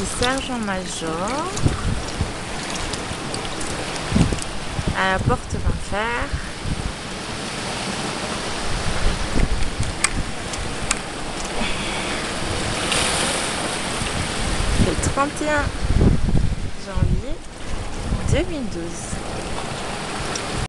petit sergent-major à la porte d'enfer. Le 31 janvier 2012.